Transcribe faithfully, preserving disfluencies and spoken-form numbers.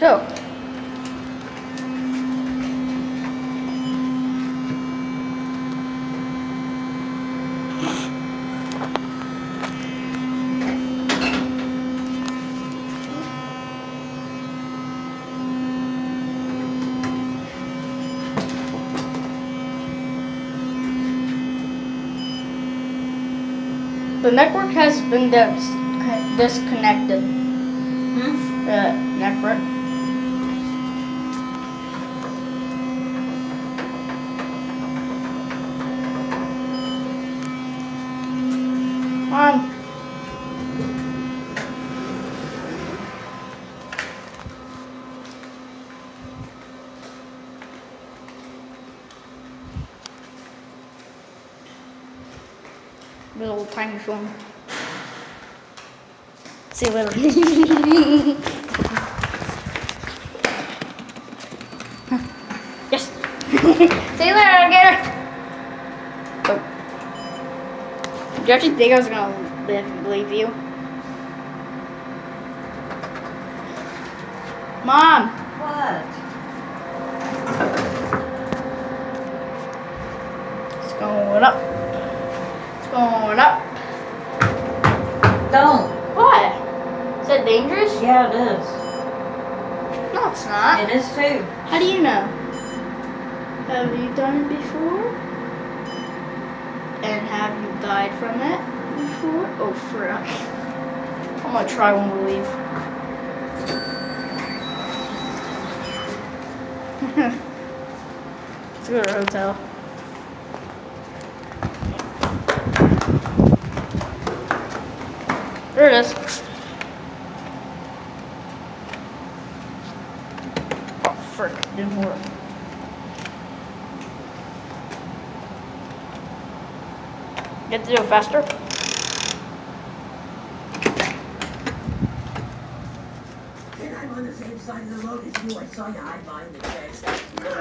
Who? The network has been dis disconnected. Hmm? The network. Come on. The little tiny phone. See you later. Yes. See you later, alligator. Oh. Did you actually think I was gonna live, believe you? Mom. What? It's going up. It's going up. Don't. What? Is that dangerous? Yeah, it is. No, it's not. It is too. How do you know? Have you done it before? And have you died from it before? Oh, frick. I'm gonna try when we leave. Let's go to the hotel. There it is. Oh, frick, didn't work. Get to do it faster. And I'm on the same side of the road as you. I saw you hide behind the fence.